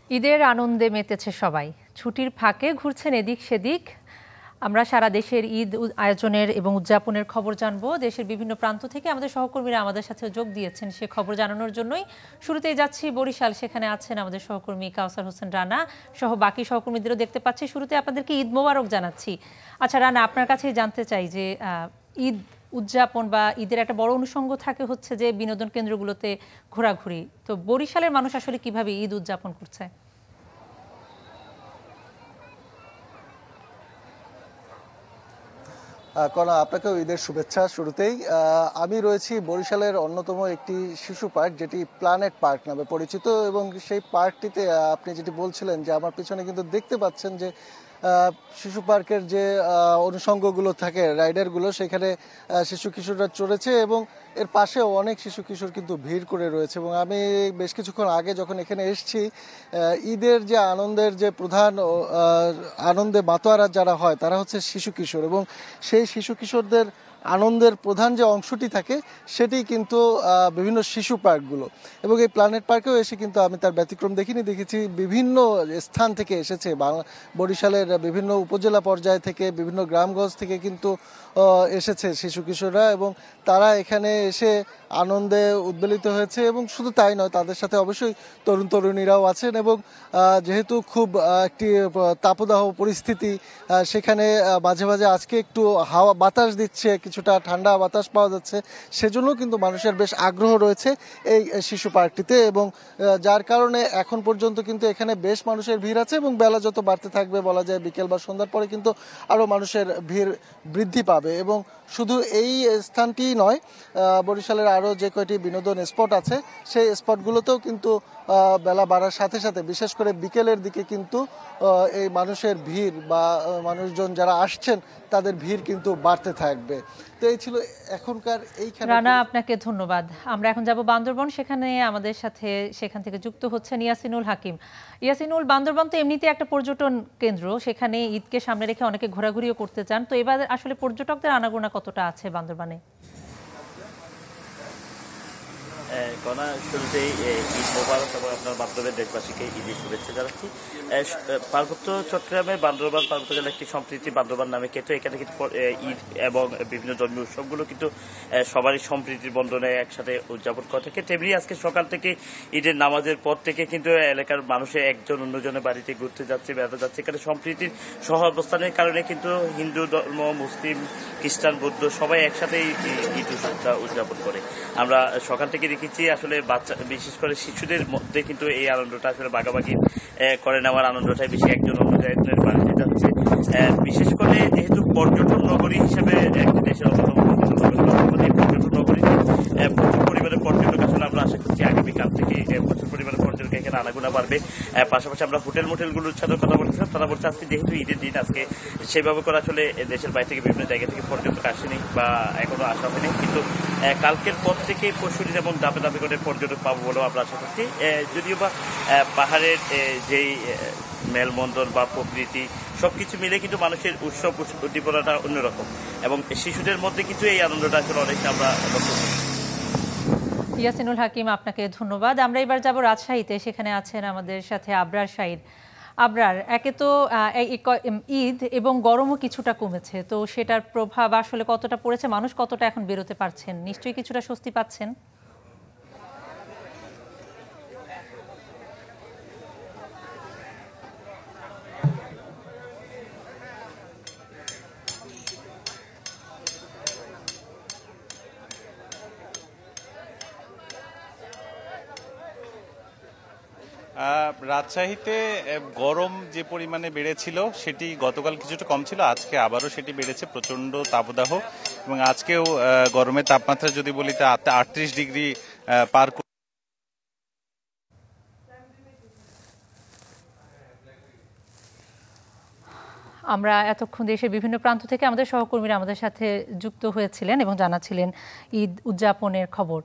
ঈদের আনন্দে মেতেছে সবাই, ছুটির ফাঁকে ঘুরছেন এদিক সেদিক। আমরা সারা দেশের ঈদ আয়োজনের এবং উদযাপনের খবর জানবো। দেশের বিভিন্ন প্রান্ত থেকে আমাদের সহকর্মীরা আমাদের সাথে যোগ দিয়েছেন সে খবর জানানোর জন্যই। শুরুতেই যাচ্ছি বরিশাল, সেখানে আছেন আমাদের সহকর্মী কাউসার হোসেন রানা সহ বাকি সহকর্মীদেরও দেখতে পাচ্ছি। শুরুতে আপনাদেরকে ঈদ মোবারক জানাচ্ছি। আচ্ছা রানা, আপনার কাছেই জানতে চাই যে ঈদ উদযাপন বা ঈদের একটা বড় অনুষঙ্গ থাকে হচ্ছে যে বিনোদন কেন্দ্রগুলোতে ঘোরাঘুরি। তো বরিশালের মানুষ আসলে কিভাবে ঈদ উদযাপন করছে? কণা, আপনাকেও ঈদের শুভেচ্ছা। শুরুতেই আমি রয়েছি বরিশালের অন্যতম একটি শিশু পার্ক, যেটি প্ল্যানেট পার্ক নামে পরিচিত, এবং সেই পার্কটিতে আপনি যেটি বলছিলেন যে আমার পিছনে কিন্তু দেখতে পাচ্ছেন যে শিশু পার্কের যে অনুষঙ্গগুলো থাকে, রাইডারগুলো, সেখানে শিশু কিশোররা চড়েছে এবং এর পাশেও অনেক শিশু কিশোর কিন্তু ভিড় করে রয়েছে। এবং আমি বেশ কিছুক্ষণ আগে যখন এখানে এসেছি, ঈদের যে আনন্দের যে প্রধান আনন্দে মাতোয়ারা যারা হয় তারা হচ্ছে শিশু কিশোর, এবং সেই শিশু কিশোরদের আনন্দের প্রধান যে অংশটি থাকে সেটি কিন্তু বিভিন্ন শিশু পার্কগুলো। এবং এই প্ল্যানেট পার্কেও এসে কিন্তু আমি তার ব্যতিক্রম দেখিনি, দেখেছি বিভিন্ন স্থান থেকে এসেছে, বরিশালের বিভিন্ন উপজেলা পর্যায় থেকে, বিভিন্ন গ্রামগঞ্জ থেকে কিন্তু এসেছে শিশু কিশোররা, এবং তারা এখানে এসে আনন্দে উদ্বেলিত হয়েছে। এবং শুধু তাই নয়, তাদের সাথে অবশ্যই তরুণ তরুণীরাও আছেন, এবং যেহেতু খুব একটি তাপদাহ পরিস্থিতি, সেখানে মাঝে মাঝে আজকে একটু হাওয়া বাতাস দিচ্ছে, কিছুটা ঠান্ডা বাতাস পাওয়া যাচ্ছে, সেজন্য কিন্তু মানুষের বেশ আগ্রহ রয়েছে এই শিশু পার্কটিতে। এবং যার কারণে এখন পর্যন্ত কিন্তু এখানে বেশ মানুষের ভিড় আছে, এবং বেলা যত বাড়তে থাকবে, বলা যায় বিকেল বা সন্ধ্যার পরে কিন্তু আরও মানুষের ভিড় বৃদ্ধি পাবে। এবং শুধু এই স্থানটি নয়, বরিশালের আরও যে কয়টি বিনোদন স্পট আছে সেই স্পটগুলোতেও কিন্তু বেলা বাড়ার সাথে সাথে, বিশেষ করে বিকেলের দিকে কিন্তু এই মানুষের ভিড় বা মানুষজন যারা আসছেন তাদের ভিড় কিন্তু বাড়তে থাকবে। তো এই ছিল এখনকার এইখানে। রানা, আপনাকে ধন্যবাদ। আমরা এখন যাব বান্দরবন, সেখানে আমাদের সাথে সেখান থেকে যুক্ত হচ্ছেন ইয়াসিনুল হাকিম। ইয়াসিনুল, বান্দরবন তো এমনিতে একটা পর্যটন কেন্দ্র, সেখানে ঈদকে সামনে রেখে অনেকে ঘোরাঘুরিও করতে চান। তো এবার আসলে পর্যটকদের আনাগোনা কতটা আছে বান্দরবানে? কণা, শুরুতেই ঈদ মোবারক এবং আপনার মাধ্যমে দেশবাসীকে ঈদের শুভেচ্ছা জানাচ্ছি। পার্বত্য চট্টগ্রামের বান্দরবান পার্বত্য জেলা একটি সম্প্রীতি বান্দরবান নামে কিন্তু এখানে কিন্তু ঈদ এবং বিভিন্ন ধর্মীয় উৎসবগুলো কিন্তু সবারই সম্প্রীতির বন্ধনে একসাথে উদযাপন করে থাকে। তেমনি আজকে সকাল থেকে ঈদের নামাজের পর থেকে কিন্তু এলাকার মানুষে একজন অন্যজনের বাড়িতে ঘুরতে যাচ্ছে, বেড়াতে যাচ্ছে। এখানে সম্প্রীতির সহ অবস্থানের কারণে কিন্তু হিন্দু ধর্ম, মুসলিম, খ্রিস্টান, বৌদ্ধ সবাই একসাথে ঈদ উৎসবটা উদযাপন করে। আমরা সকাল থেকে দেখেছি আসলে বাচ্চা, বিশেষ করে শিশুদের মধ্যে কিন্তু এই আনন্দটা আসলে ভাগাভাগি করে নেওয়ার আনন্দটাই বেশি, একজন অন্য জায়গায় বাড়িতে যাচ্ছে। বিশেষ করে যেহেতু পর্যটন নগরী হিসেবে একটি দেশের অন্যতম পর্যটন নগরীতে প্রচুর পরিমাণে পর্যটক আসলে আমরা আশা করছি আগামীকাল থেকে প্রচুর পরিমাণে পর্যটক এখানে আনাগোনা বাড়বে। পাশাপাশি আমরা হোটেল মোটেলগুলোর সাথে কথা বলছিলাম, তারা বলছে আজকে যেহেতু ঈদের দিন, আজকে সেভাবে করে আসলে দেশের বাইরে থেকে বিভিন্ন জায়গা থেকে পর্যটক আসেনি বা এখনো আসা হয়নি, কিন্তু কালকের পর থেকে পরশুদিন এবং দাপে দাপে করে পর্যটক পাবো বলেও আমরা আশা করছি। যদিও বা পাহাড়ের যেই মেলবন্ধন বা প্রকৃতি সবকিছু মিলে কিন্তু মানুষের উৎসব উদ্দীপনাটা অন্যরকম, এবং শিশুদের মধ্যে কিন্তু এই আনন্দটা আসলে অনেকটা আমরা লক্ষ্য করি। ইয়াসিনুল হাকিম, আপনাকে ধন্যবাদ। আমরা এবার যাব রাজশাহীতে, সেখানে আছেন আমাদের সাথে আবরার শাহিদ। আবরার, একে তো ঈদ এবং গরমও কিছুটা কমেছে, তো সেটার প্রভাব আসলে কতটা পড়েছে? মানুষ কতটা এখন বেরোতে পারছেন? নিশ্চয়ই কিছুটা স্বস্তি পাচ্ছেন। রাজশাহীতে গরম যে পরিমাণে বেড়েছিল সেটি গতকাল কিছুটা কম ছিল, আজকে আবারও সেটি বেড়েছে, প্রচণ্ড তাপদাহ। এবং আজকেও গরমের তাপমাত্রা যদি বলি তা 38 ডিগ্রি পার। আমরা এতক্ষণ দেশের বিভিন্ন প্রান্ত থেকে আমাদের সহকর্মীরা আমাদের সাথে যুক্ত হয়েছিলেন এবং জানাচ্ছিলেন ঈদ উদযাপনের খবর।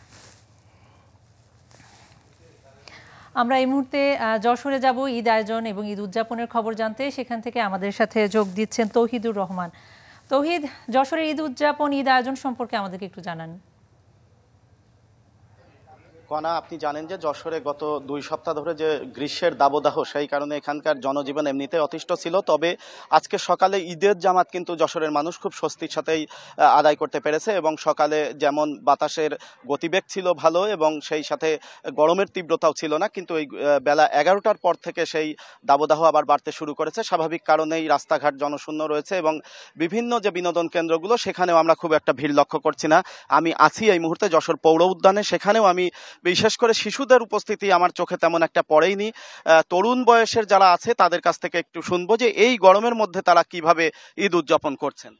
আমরা এই মুহূর্তে যশোরে যাব ঈদ আয়োজন এবং ঈদ উদযাপনের খবর জানতে। সেখান থেকে আমাদের সাথে যোগ দিচ্ছেন তৌহিদুর রহমান। তৌহিদ, যশোরের ঈদ উদযাপন, ঈদ আয়োজন সম্পর্কে আমাদেরকে একটু জানান। কণা, আপনি জানেন যে যশোরে গত 2 সপ্তাহ ধরে যে গ্রীষ্মের দাবদাহ, সেই কারণে এখানকার জনজীবন এমনিতে অতিষ্ঠ ছিল। তবে আজকে সকালে ঈদের জামাত কিন্তু যশোরের মানুষ খুব স্বস্তির সাথেই আদায় করতে পেরেছে এবং সকালে যেমন বাতাসের গতিবেগ ছিল ভালো এবং সেই সাথে গরমের তীব্রতাও ছিল না, কিন্তু এই বেলা 11টার পর থেকে সেই দাবদাহ আবার বাড়তে শুরু করেছে। স্বাভাবিক কারণেই রাস্তাঘাট জনশূন্য রয়েছে এবং বিভিন্ন যে বিনোদন কেন্দ্রগুলো সেখানেও আমরা খুব একটা ভিড় লক্ষ্য করছি না। আমি আছি এই মুহূর্তে যশোর পৌর উদ্যানে, সেখানেও আমি বিশেষ করে শিশুদের উপস্থিতি আমার চোখে তেমন একটা পড়েইনি। তরুণ বয়সের যারা আছে তাদের কাছ থেকে একটু শুনবো যে এই গরমের মধ্যে তারা কিভাবে ঈদ উদযাপন করছেন।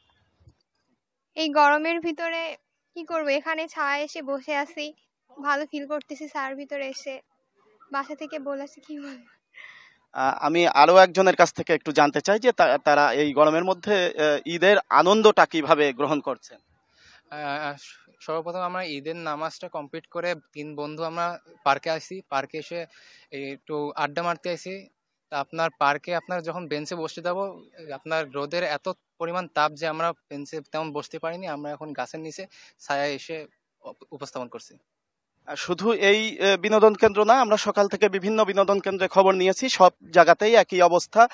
এই গরমের ভিতরে কি করব, এখানে ছায়া এসে বসে আছি, ভালো ফিল করতেছি। ছায়ার ভিতরে এসে বাসা থেকে বলেছি কি বলবো। আমি আরো একজনের কাছ থেকে একটু জানতে চাই যে তারা এই গরমের মধ্যে ঈদের আনন্দটা কিভাবে গ্রহণ করছেন। সর্বপ্রথম আমরা ঈদের নামাজটা কমপ্লিট করে 3 বন্ধু আমরা পার্কে আসি। পার্কে এসে একটু আড্ডা মারতে আসি। তা আপনার পার্কে আপনার যখন বেঞ্চে বসতে যাবো, আপনার রোদের এত পরিমাণ তাপ যে আমরা বেঞ্চে তেমন বসতে পারিনি। আমরা এখন গাছের নিচে ছায়ায় এসে উপস্থাপন করছি। শুধু এই বিনোদন কেন্দ্র না, আমরা সকাল থেকে বিভিন্ন বিনোদন কেন্দ্রে খবর নিয়েছি, সব জায়গাতেই একই অবস্থা।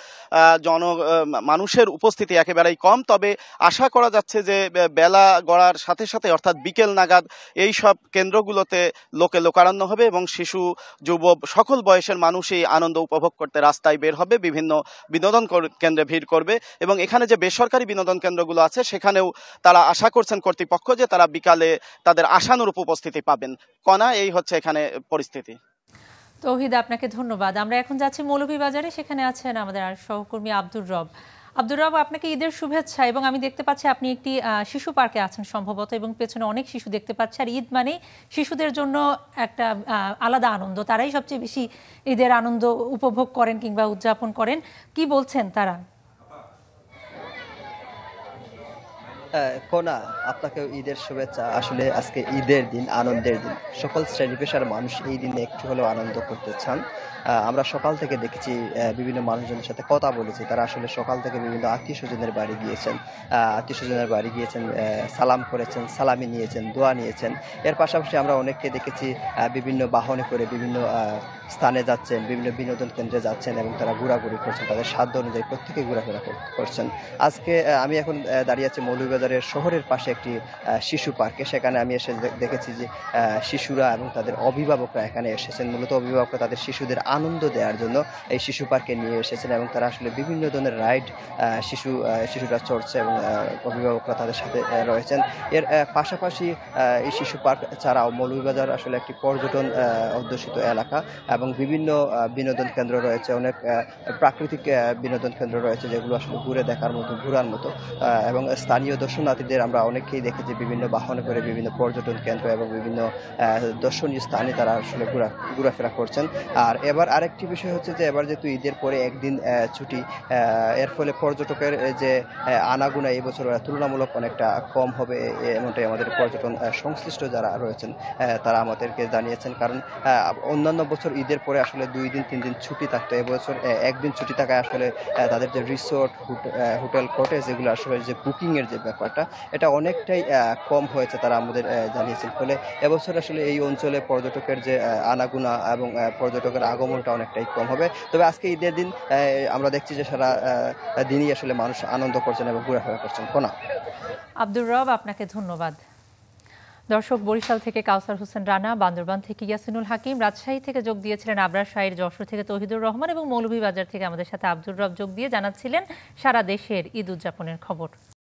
মানুষের উপস্থিতি একেবারেই কম। তবে আশা করা যাচ্ছে যে বেলা গড়ার সাথে সাথে অর্থাৎ বিকেল নাগাদ এই সব কেন্দ্রগুলোতে লোকে লোকারণ্য হবে এবং শিশু, যুব, সকল বয়সের মানুষই আনন্দ উপভোগ করতে রাস্তায় বের হবে, বিভিন্ন বিনোদন কেন্দ্রে ভিড় করবে এবং এখানে যে বেসরকারি বিনোদন কেন্দ্রগুলো আছে সেখানেও তারা আশা করছেন কর্তৃপক্ষ যে তারা বিকালে তাদের আশানুরূপ উপস্থিতি পাবেন। এই হচ্ছে এখানে পরিস্থিতি। তৌহিদ, আপনাকে ধন্যবাদ। আমরা এখন যাচ্ছি মৌলভীবাজারে, সেখানে আছেন আমাদের আর সহকর্মী আব্দুর রব। আব্দুর রব, আপনাকে ঈদের শুভেচ্ছা। এবং আমি দেখতে পাচ্ছি আপনি একটি শিশু পার্কে আছেন সম্ভবত, এবং পেছনে অনেক শিশু দেখতে পাচ্ছি। আর ঈদ মানে শিশুদের জন্য একটা আলাদা আনন্দ, তারাই সবচেয়ে বেশি ঈদের আনন্দ উপভোগ করেন কিংবা উদযাপন করেন। কি বলছেন তারা? কোনা, আপনাকে ঈদের শুভেচ্ছা। আসলে আজকে ঈদের দিন, আনন্দের দিন। সকল শ্রেণী পেশার মানুষ এই দিনে একটু হলেও আনন্দ করতে চান। আমরা সকাল থেকে দেখেছি, বিভিন্ন মানুষজনের সাথে কথা বলেছি, তারা আসলে সকাল থেকে বিভিন্ন আত্মীয় স্বজনের বাড়ি গিয়েছেন, সালাম করেছেন, সালামি নিয়েছেন, দোয়া নিয়েছেন। এর পাশাপাশি আমরা অনেককে দেখেছি বিভিন্ন বাহনে করে বিভিন্ন স্থানে যাচ্ছেন, বিভিন্ন বিনোদন কেন্দ্রে যাচ্ছেন এবং তারা ঘোরাঘুরি করছেন, তাদের সাধ্য অনুযায়ী প্রত্যেকে ঘোরাফেরা করছেন। আজকে আমি এখন দাঁড়িয়ে আছি মৌলভীবাজারের শহরের পাশে একটি শিশু পার্কে। সেখানে আমি এসে দেখেছি যে শিশুরা এবং তাদের অভিভাবকরা এখানে এসেছেন। মূলত অভিভাবকরা তাদের শিশুদের আনন্দ দেওয়ার জন্য এই শিশু পার্কে নিয়ে এসেছেন এবং তারা আসলে বিভিন্ন ধরনের রাইড শিশুরা চড়ছে এবং অভিভাবকরা তাদের সাথে রয়েছেন। এর পাশাপাশি এই শিশু পার্ক ছাড়াও মৌলভীবাজার আসলে একটি পর্যটন অধ্যুষিত এলাকা এবং বিভিন্ন বিনোদন কেন্দ্র রয়েছে, অনেক প্রাকৃতিক বিনোদন কেন্দ্র রয়েছে যেগুলো আসলে ঘুরে দেখার মতো, ঘোরার মতো। এবং স্থানীয় দর্শনার্থীদের আমরা অনেককেই দেখেছি বিভিন্ন বাহনে করে বিভিন্ন পর্যটন কেন্দ্র এবং বিভিন্ন দর্শনীয় স্থানে তারা আসলে ঘোরাফেরা করছেন। আর এবার আরেকটি বিষয় হচ্ছে যে এবার যেহেতু ঈদের পরে একদিন ছুটি, এর ফলে পর্যটকের যে আনাগোনা এই বছর তুলনামূলক অনেকটা কম হবে, এমনটাই আমাদের পর্যটন সংশ্লিষ্ট যারা রয়েছেন তারা আমাদেরকে জানিয়েছেন। কারণ অন্যান্য বছর ঈদের পরে আসলে 2 দিন 3 দিন ছুটি থাকতো, এবছর একদিন ছুটি থাকায় আসলে তাদের যে রিসোর্ট, হোটেল, কটেজ এগুলো আসলে যে বুকিংয়ের যে ব্যাপারটা এটা অনেকটাই কম হয়েছে, তারা আমাদের জানিয়েছেন। ফলে এবছর আসলে এই অঞ্চলে পর্যটকের যে আনাগোনা এবং পর্যটকের আগমনটা অনেকটাই কম হবে। তবে আজকে ঈদের দিন আমরা দেখছি যে সারা দিনই আসলে মানুষ আনন্দ করছেন এবং ঘোরাফেরা করছেন। কোনা। আব্দুর রব, আপনাকে ধন্যবাদ। দর্শক, বরিশাল থেকে কাউসার হোসেন রানা, বান্দরবান থেকে ইয়াসিনুল হাকিম, রাজশাহী থেকে যোগ দিয়েছিলেন আবরার শাহীর, যশোর থেকে তৌহিদুর রহমান এবং মৌলভীবাজার থেকে আমাদের সাথে আব্দুর রব যোগ দিয়ে জানাচ্ছিলেন সারা দেশের ঈদ উদযাপনের খবর।